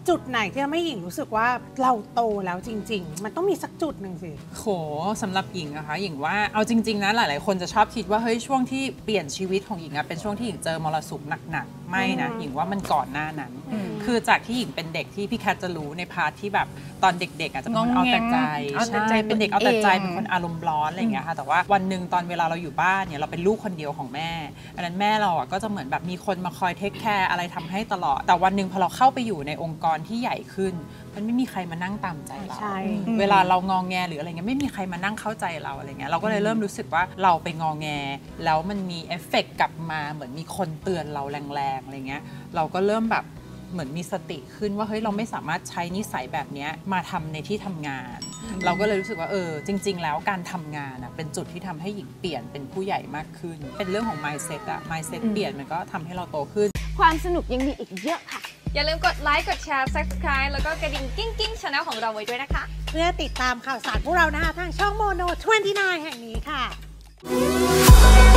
จุดไหนที่ทำให้หญิงรู้สึกว่าเราโตแล้วจริงๆมันต้องมีสักจุดหนึ่งสิโหสำหรับหญิงนะคะหญิงว่าเอาจริงๆนะหลายๆคนจะชอบคิดว่าเฮ้ยช่วงที่เปลี่ยนชีวิตของหญิงอะเป็นช่วงที่หญิงเจอมรสุมหนักๆไม่นะหญิงว่ามันก่อนหน้านั้นคือจากที่หญิงเป็นเด็กที่พี่แคทจะรู้ในพาร์ทที่แบบตอนเด็กๆอาจจะเป็นคนเอาแต่ใจใช่เป็นเด็กเอาแต่ใจเป็นคนอารมณ์ร้อนอะไรอย่างเงี้ยค่ะแต่ว่าวันหนึ่งตอนเวลาเราอยู่บ้านเนี่ยเราเป็นลูกคนเดียวของแม่อันนั้นแม่เราก็จะเหมือนแบบมีคนมาคอยเทคแคร์อะไรทำให้ตลอดแต่วันหนึ่งพอเราเข้าไปอยู่ในองค์กรที่ใหญ่ขึ้นมันไม่มีใครมานั่งตามใจเราเวลาเรางองแงหรืออะไรเงี้ยไม่มีใครมานั่งเข้าใจเราอะไรเงี้ยเราก็เลยเริ่มรู้สึกว่าเราไปงองแงแล้วมันมีเอฟเฟกต์กลับมาเหมือนมีคนเตือนเราแรงๆอะไรเงี้ยเราก็เริ่มแบบเหมือนมีสติขึ้นว่าเฮ้ยเราไม่สามารถใช้นิสัยแบบนี้มาทำในที่ทำงานเราก็เลยรู้สึกว่าจริงๆแล้วการทำงานเป็นจุดที่ทำให้หญิงเปลี่ยนเป็นผู้ใหญ่มากขึ้นเป็นเรื่องของ mindset mindset เปลี่ยนมันก็ทำให้เราโตขึ้นความสนุกยังมีอีกเยอะค่ะอย่าลืมกดไลค์กดแชร์ Subscribe แล้วก็กระดิ่งกิ้งๆ Channel ของเราไว้ด้วยนะคะเพื่อติดตามข่าวสารพวกเรานะคะทางช่องโมโน29แห่งนี้ค่ะ